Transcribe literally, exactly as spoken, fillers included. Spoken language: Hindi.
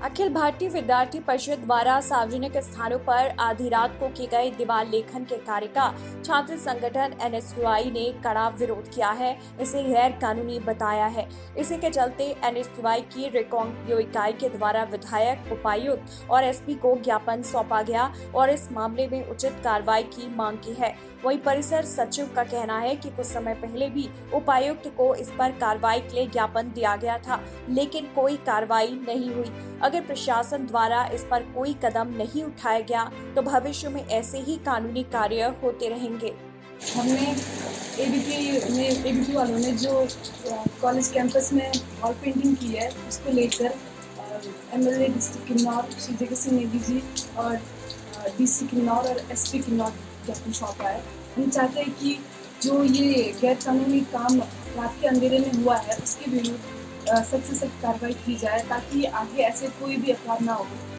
अखिल भारतीय विद्यार्थी परिषद द्वारा सार्वजनिक स्थानों पर आधी रात को किए गए दीवार लेखन के कार्य का छात्र संगठन एन एस यू आई ने कड़ा विरोध किया है। इसे गैर कानूनी बताया है। इसी के चलते एन एस यू आई की रिकांगपिओ इकाई के द्वारा विधायक, उपायुक्त और एस पी को ज्ञापन सौंपा गया और इस मामले में उचित कार्रवाई की मांग की है। वहीं परिसर सचिव का कहना है कि कुछ समय पहले भी उपायुक्त को इस पर कार्रवाई के लिए ज्ञापन दिया गया था, लेकिन कोई कार्रवाई नहीं हुई। अगर प्रशासन द्वारा इस पर कोई कदम नहीं उठाया गया तो भविष्य में ऐसे ही कानूनी कार्य होते रहेंगे। हमने एबीपी में एबीपी वालों ने जो कॉलेज कैंपस में वॉल पेंटिंग की है, उसको लेकर एमएलए डिस्ट्रिक्ट किन्नौर श्री जगत सिंह नेगी जी और डीसी किन्नौर और एसपी किन्नौर ज्ञापन सौंपा है। हम चाहते हैं कि जो ये गैर कानूनी काम रात के अंधेरे में हुआ है, उसके विरुद्ध सख्त से सख्त कार्रवाई की जाए ताकि आगे ऐसे कोई भी अपराध ना हो।